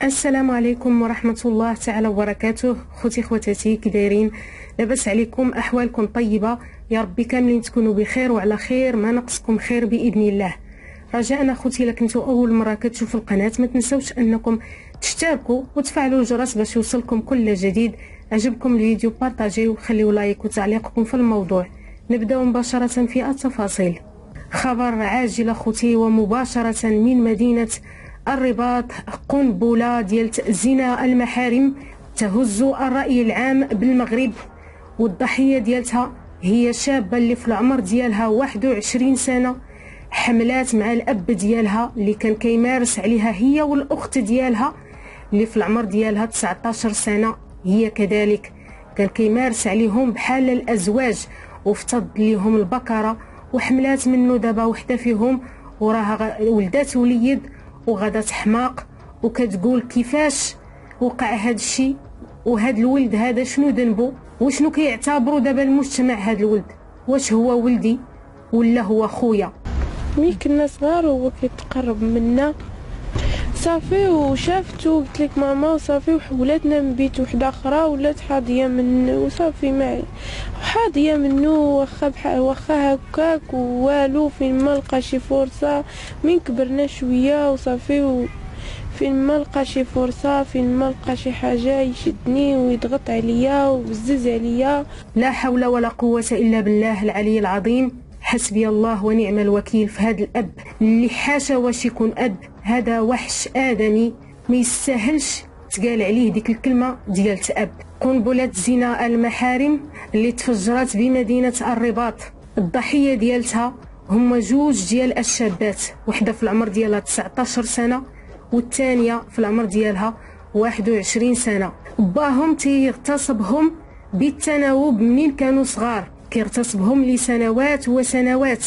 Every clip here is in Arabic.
السلام عليكم ورحمة الله تعالى وبركاته. خوتي خواتاتي كي دايرين؟ لاباس عليكم؟ احوالكم طيبة؟ يا ربي كاملين تكونوا بخير وعلى خير، ما نقصكم خير باذن الله. رجاء خوتي الا كنتوا اول مره كتشوفوا القناه ما تنسوش انكم تشتركوا وتفعلوا الجرس باش يوصلكم كل جديد. عجبكم الفيديو بارطاجيو وخليوا لايك وتعليقكم في الموضوع. نبداو مباشره في التفاصيل. خبر عاجل خوتي ومباشره من مدينه الرباط. قنبله ديال زنا المحارم تهز الراي العام بالمغرب، والضحيه ديالتها هي شابه اللي في العمر ديالها 21 سنه. حملات مع الاب ديالها اللي كان كيمارس عليها هي والاخت ديالها اللي في العمر ديالها 19 سنه، هي كذلك كان كيمارس عليهم بحال الازواج وافتض ليهم البكره. وحملات منه دابا وحده فيهم وراها ولدات وليد وغدا حماق، وكتقول كيفاش وقع هذا الشيء وهذا الولد هذا شنو ذنبه وشنو كيعتبروا دابا المجتمع هذا الولد، واش هو ولدي ولا هو خويا. ملي كنا صغار هو كيتقرب منا صافي وشافتو قلت لك ماما وصافي وحولاتنا من بيت وحده اخرى ولات حاضيه منه وصافي ما حاضيه منه واخا هكاك والو. فين ما لقى شي فرصه من كبرنا شويه وصافي فين ما لقى شي فرصه فين ما لقى شي حاجه يشدني ويضغط عليا وبزز عليا. لا حول ولا قوه الا بالله العلي العظيم. حسبي الله ونعم الوكيل في هذا الاب اللي حاشا واش يكون اب، هذا وحش ادمي ما يستاهلش تقال عليه ديك الكلمه ديال اب. قنبله زنا المحارم اللي تفجرت بمدينه الرباط. الضحيه ديالتها هما جوج ديال الشابات، وحده في العمر ديالها 19 سنه والثانيه في العمر ديالها 21 سنه. باهم تيغتصبهم بالتناوب منين كانوا صغار، كيغتصبهم لسنوات وسنوات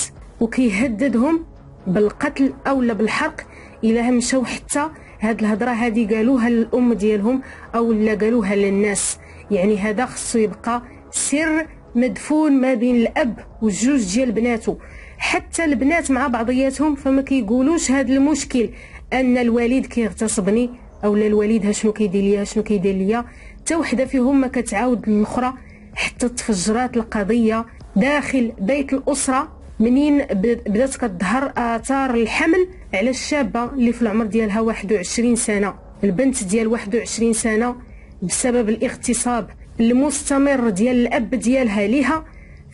وكيهددهم بالقتل اولا بالحرق الا مشاو. حتى هاد الهضره هادي قالوها للام ديالهم او لا قالوها للناس، يعني هذا خصو يبقى سر مدفون ما بين الاب والجوج ديال بناته. حتى البنات مع بعضياتهم فما كيقولوش هاد المشكل ان الوالد كيغتصبني اولا الوالد شنو كيدير ليا شنو كيدير ليا. حتى وحده فيهم ما كتعاود للاخرى حتى تفجرات القضيه داخل بيت الاسره منين بدات كتظهر اثار الحمل على الشابه اللي في العمر ديالها 21 سنه. البنت ديال 21 سنه بسبب الاغتصاب المستمر ديال الاب ديالها ليها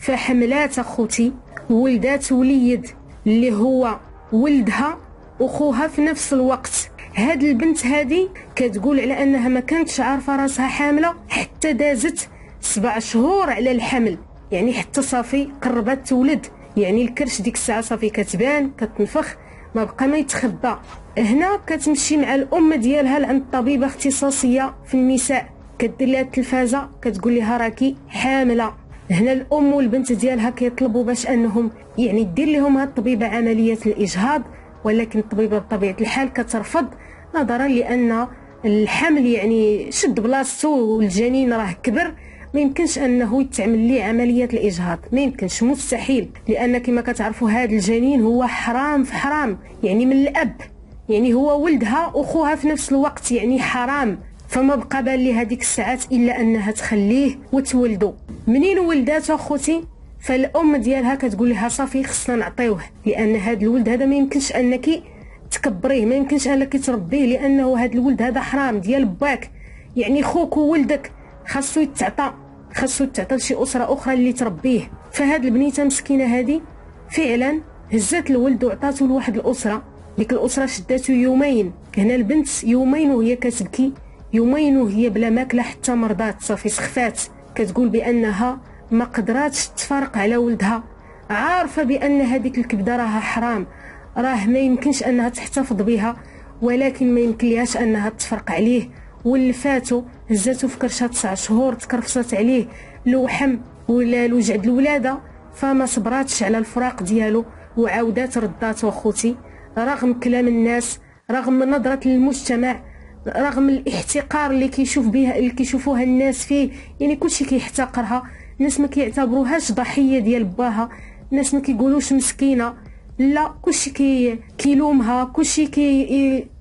فحملات اخوتي ولدات وليد اللي هو ولدها وخوها في نفس الوقت. هاد البنت هادي كتقول على انها ما كانتش عارفه راسها حامله حتى دازت 7 شهور على الحمل، يعني حتى صافي قربت تولد، يعني الكرش ديك الساعه صافي كتبان كتنفخ ما بقى ما يتخبى. هنا كتمشي مع الام ديالها لعند طبيبه اختصاصيه في النساء، كدير لها التلفازه كتقول لها راكي حامله. هنا الام والبنت ديالها كيطلبوا باش انهم يعني دير لهم هاد الطبيبه عمليه الاجهاض، ولكن الطبيبه بطبيعه الحال كترفض نظرا لان الحمل يعني شد بلاصتو والجنين راه كبر، ما يمكنش انه يتعمل ليه عمليه الاجهاض، ما يمكنش، مستحيل، لان كما كتعرفوا هذا الجنين هو حرام في حرام، يعني من الاب، يعني هو ولدها واخوها في نفس الوقت، يعني حرام. فما بقى بان لي هذيك الساعات الا انها تخليه وتولدوا. منين ولدات اخوتي فالام ديالها كتقول لها صافي خصنا نعطيوه، لان هذا الولد هذا ما يمكنش انك تكبريه، ما يمكنش انك تربيه، لانه هذا الولد هذا حرام ديال باك، يعني خوك وولدك خاصو يتعطى، خاصو يتعطى لشي اسره اخرى اللي تربيه. فهاد البنيته مسكينه هذه فعلا هزات الولد وعطاتو لواحد الاسره، ديك الاسره شداتو يومين. هنا البنت يومين وهي كتبكي، يومين وهي بلا ماكله حتى مرضات صافي سخفات، كتقول بانها ما قدراتش تفارق على ولدها، عارفه بان هذيك الكبده راها حرام، راه ما يمكنش انها تحتفظ بها، ولكن ما يمكن ليهاش انها تفرق عليه. ولفاتو هزاتو في كرشها 9 شهور، تكرفصت عليه لوحم ولا لوجد الولاده، فما صبراتش على الفراق ديالو وعاودات رداتو اخوتي، رغم كلام الناس، رغم نظره المجتمع، رغم الاحتقار اللي كيشوفوها الناس فيه، يعني كلشي كيحتقرها، الناس ما كيعتبروهاش ضحيه ديال باها، الناس ما كيقولوش مسكينه، لا كلشي كيلومها، كلشي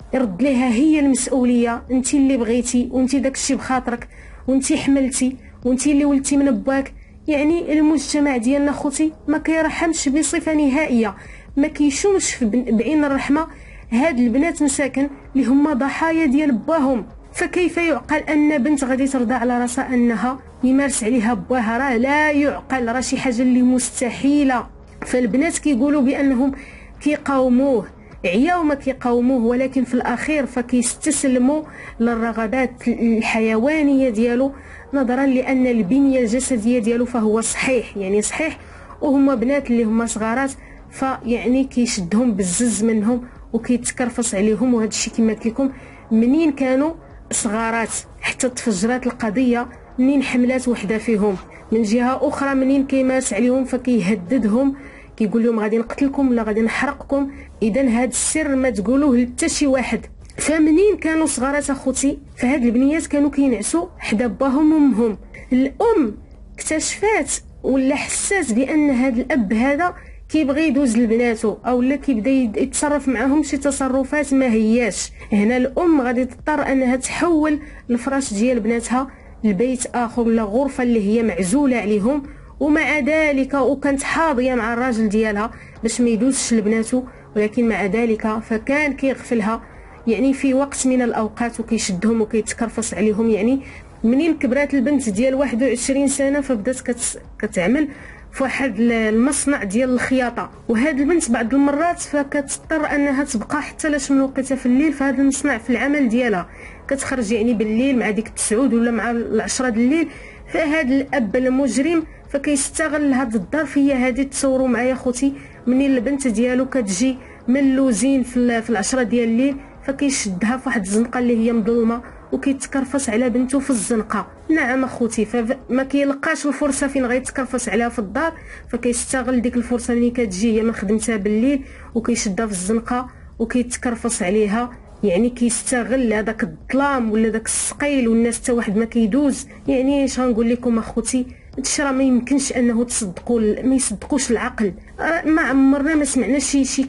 يرد ليها هي المسؤوليه، انت اللي بغيتي وانت داكشي بخاطرك وانت حملتي وانت اللي ولدتي من باك. يعني المجتمع ديالنا خوتي ما كيرحمش بصفه نهائيه، ما كيشومش بعين الرحمه هاد البنات مساكن اللي هما ضحايا ديال باهم. فكيف يعقل ان بنت غادي ترضى على راسها انها يمارس عليها باها؟ راه لا يعقل، راه شي حاجه اللي مستحيله. فالبنات كيقولوا بانهم كيقاوموه، عياو ما كيقاوموه، ولكن في الاخير فكيستسلموا للرغبات الحيوانيه ديالو، نظرا لان البنيه الجسديه ديالو فهو صحيح، يعني صحيح، وهما بنات اللي هما صغارات، فيعني كيشدهم بالزز منهم وكيتكرفص عليهم. وهذا الشيء كما قلت لكم منين كانوا صغارات حتى تفجرات القضيه منين حملات وحده فيهم. من جهه اخرى منين كيمارس عليهم فكيهددهم، كيقول لهم غادي نقتلكم ولا غادي نحرقكم، اذا هذا السر ما تقولوه لحتى شي واحد. فمنين كانوا صغارات اخوتي فهاد البنيات كانوا كينعسوا حدا باهم وامهم. الام اكتشفات ولا حسات بان هذا الاب هذا كيبغي يدوز لبناته او لا كيبدا يتصرف معاهم شي تصرفات ما هياش. هنا الام غادي تضطر انها تحول الفراش ديال بناتها لبيت اخر ولا غرفه اللي هي معزوله عليهم، ومع ذلك وكانت حاضيه مع الراجل ديالها باش ما يدوزش لبناته، ولكن مع ذلك فكان كيغفلها يعني في وقت من الاوقات وكيشدهم وكيتكرفص عليهم. يعني منين كبرات البنت ديال 21 سنه فبدات كتعمل في واحد المصنع ديال الخياطه، وهاد البنت بعض المرات فكتضطر انها تبقى حتى لاش من وقتها في الليل في هذا المصنع في العمل ديالها، كتخرج يعني بالليل مع ديك 9 ولا مع 10 د الليل. فهاد الاب المجرم فكيستغل هاد الظرفيه هذه. تصوروا معايا خوتي منين البنت ديالو كتجي من اللوزين في 10 ديال الليل فكيشدها في واحد الزنقه اللي هي مظلمه وكيتكرفص على بنته في الزنقه. نعم اخوتي، فما كيلقاش الفرصه فين غيتكرفص عليها في الدار، فكيستغل ديك الفرصه ملي كتجي هي من خدمتها بالليل وكيشدها في الزنقه وكيتكرفص عليها. يعني كيستغل هذاك الظلام ولا داك السقيل والناس حتى واحد ما كيدوز. يعني اش غنقول لكم اخوتي، هادشي راه ما يمكنش انه تصدقوا، ما يصدقوش العقل. ما عمرنا ما سمعنا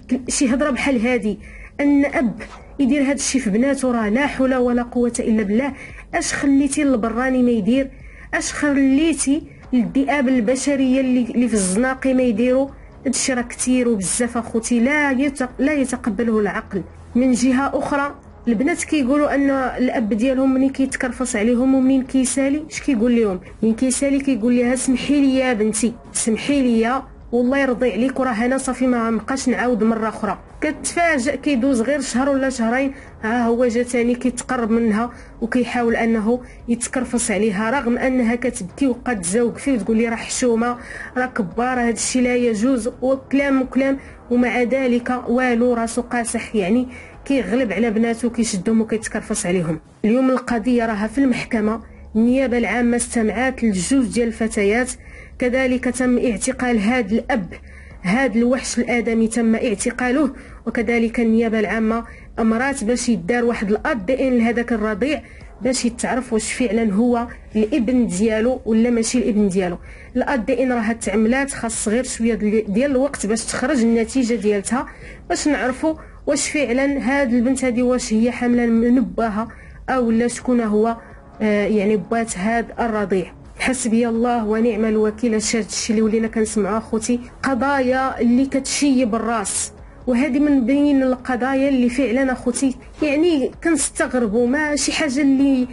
شي هضره بحال هذه، ان اب يدير هذا الشيء في بناته. راه لا حول ولا قوه الا بالله. اش خليتي البراني ما يدير؟ اش خليتي الذئاب البشريه اللي في الزناقي ما يديروا؟ هذا الشيء راه كثير وبزاف اخوتي، لا يتقبله العقل. من جهه اخرى البنات كيقولوا ان الاب ديالهم ملي كيتكرفص عليهم ومنين كيسالي اش كيقول لهم؟ ملي كيسالي كيقول لها سمحي لي يا بنتي، سمحي لي والله يرضي عليك، وراه انا صافي ما غنبقاش نعاود مره اخرى. كتفاجئ كيدوز غير شهر ولا شهرين ها هو جا تاني كيتقرب منها وكيحاول انه يتكرفص عليها، رغم انها كتبكي وقد تزوق فيه وتقول لي راه حشومه راه كباره هذا الشيء لا يجوز وكلام، ومع ذلك والو راسو قاسح. يعني كيغلب على بناته وكيشدهم وكيتكرفص عليهم. اليوم القضيه راها في المحكمه، النيابه العامه استمعت لجوج ديال الفتيات، كذلك تم اعتقال هذا الاب، هذا الوحش الادمي تم اعتقاله، وكذلك النيابه العامه امرات باش يدار واحد الADN لهذاك الرضيع باش يتعرف واش فعلا هو الابن ديالو ولا ماشي الابن ديالو. الADN راه تعملات، خاص غير شويه ديال الوقت باش تخرج النتيجه ديالتها باش نعرفوا واش فعلا هاد البنت هذه واش هي حامله من باها او لا شكون هو يعني بات هاد الرضيع. حسبي الله ونعم الوكيل. هادشي اللي ولينا كنسمعوا اخوتي قضايا اللي كتشيب الراس، وهذه من بين القضايا اللي فعلا اخوتي يعني كنستغربوا، ما شي حاجه اللي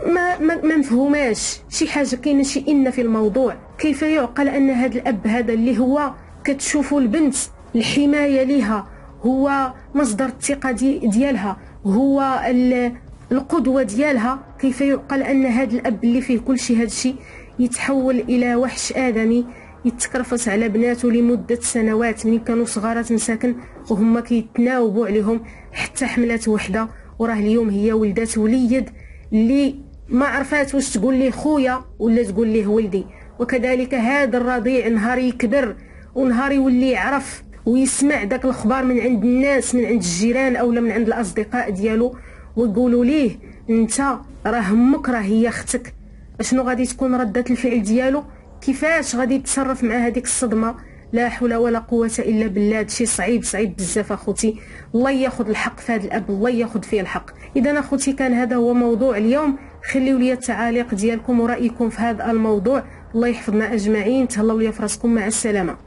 ما مفهوماش، شي حاجه كاينه شي ان في الموضوع. كيف يعقل ان هذا الاب هذا اللي هو كتشوفوا البنت الحمايه ليها، هو مصدر الثقه ديالها، هو القدوه ديالها، كيف يعقل ان هذا الاب اللي فيه كل شيء هذا الشيء يتحول الى وحش ادمي يتكرفص على بناته لمده سنوات من كانوا صغارات مساكن وهم كيتناوبوا عليهم حتى حملات وحده. وراه اليوم هي ولدات وليد اللي ما عرفات واش تقول ليه خويا ولا تقول ليه ولدي. وكذلك هذا الرضيع نهار يكبر ونهار يولي يعرف ويسمع داك الاخبار من عند الناس، من عند الجيران او من عند الاصدقاء ديالو، ويقولوا ليه انت راه امك راه هي اختك، اشنو غادي تكون ردة الفعل ديالو؟ كيفاش غادي يتصرف مع هذيك الصدمه لا حول ولا قوه الا بالله. هادشي صعيب بزاف اخوتي. الله ياخذ الحق في هذا الاب، الله ياخذ فيه الحق. اذا اخوتي كان هذا هو موضوع اليوم. خليوا لي التعاليق ديالكم ورايكم في هذا الموضوع. الله يحفظنا اجمعين. تهلاو لي في راسكم. مع السلامه.